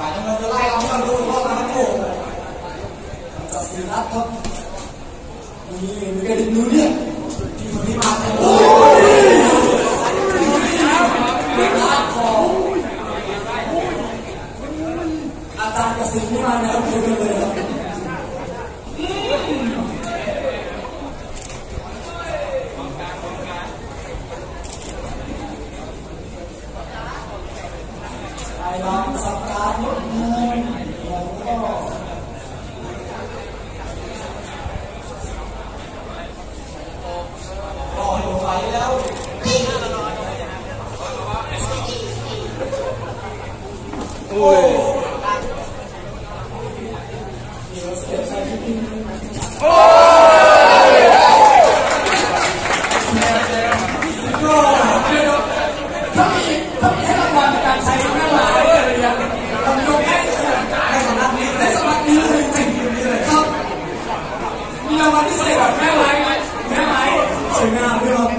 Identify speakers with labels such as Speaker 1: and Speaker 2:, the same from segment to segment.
Speaker 1: ฝ่ายน้ำเงินจะไล่เอามาดูว่ามาโอ้จับสินรับครับนี่มีกระดิ่งดูเนี่ยที่คนที่มาโอ้ยมีภาพของอาจารย์กสิณที่มาเนี่ยคือเลยครับลองสัปดาห์นิดนึงแล้วก็ต่ออยู่ไหวแล้วโอ้ยเดี๋ยวเสียใจที่ดิ้นโอ้ยก็ถ้ามีให้รางวัลในการใช้แม่ลายผมดูแค่ในสำนักนี้เลยจริงเลยครับมีรางวัลพิเศษแบบแม่ไม้สวยงามด้วยครับ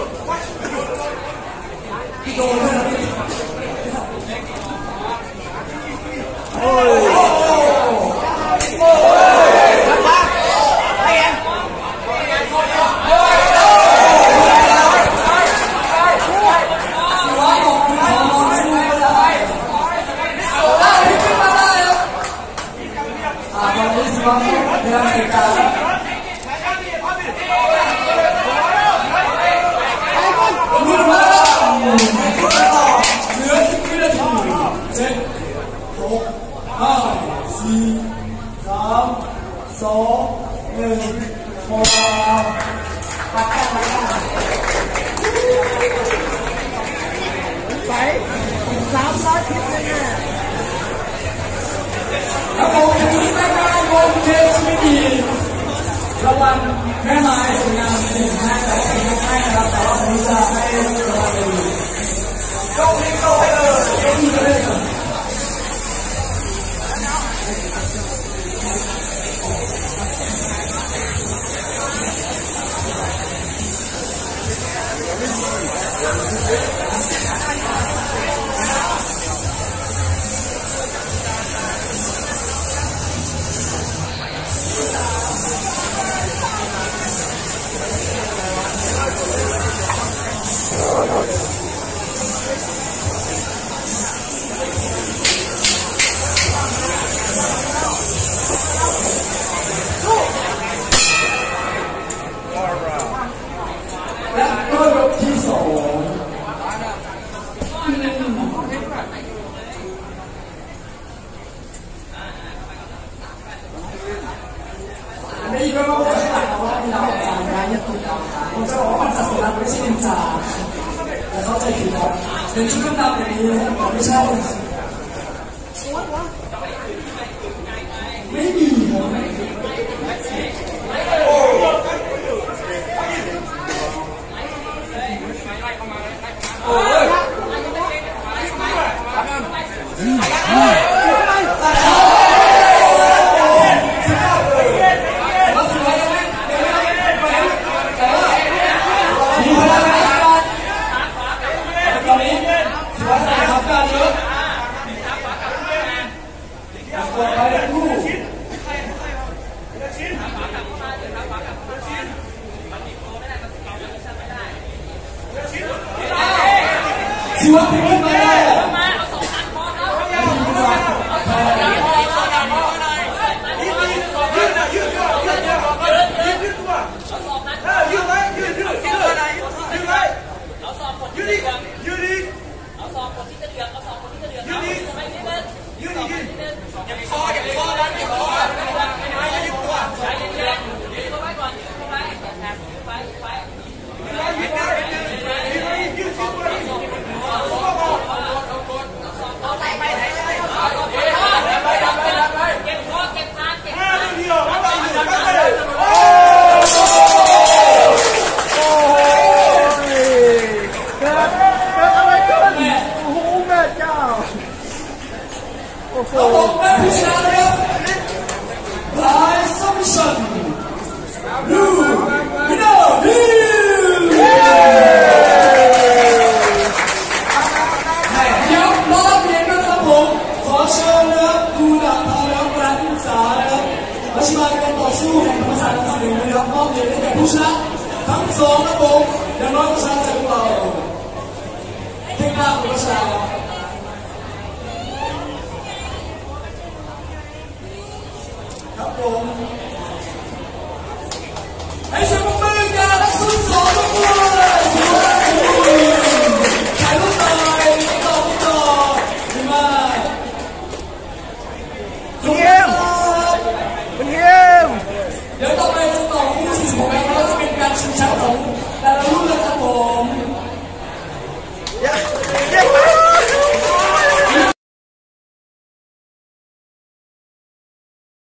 Speaker 1: โดนเลยโอ้ยรางวัลแม่ไม้สวยงามหนึ่งให้แต่ไม่ให้นะครับแต่ว่าผมจะให้รางวัลอื่นยกนิ้วโป้ให้เลยยกนิ้วเลยนี่ก็ต้องใช้หลักว่าที่เราอาจารย์นะยัดตุนผมจะบอกว่ามันจะสลับไม่ใช่นินจาแต่เขาใจผิดครับเป็นชุดดำอย่างนี้ไม่ใช่ไม่มีสิวะพี่ขึ้นมาเลยเอาสองพันพอแล้วยืดตัวเอาสองพันยืดไว้เอาสองคนที่จะเดือดเอาสองคนที่จะเดือดยืดอย่าคอนะอย่าคอไม่ยืดตัวใจเย็นๆยืดเข้าไปก่อนยืดเข้าไปยืดตัวเอาไปเก็บคอเก็บขาเก็บขาเดียวเอาไปอยู่กันเลยโอ้เกิดอะไรขึ้นโอ้โหแม่เจ้าโอ้โหแม่ผู้ชนะนะครับ by submission blue winnerเดี๋ยวรอเพียงนะครับผมขอเชิญสู้แห่งภาษาอังกฤษนะครับมอบเกียรติให้แก่ผู้ชนะทั้งสองครับผม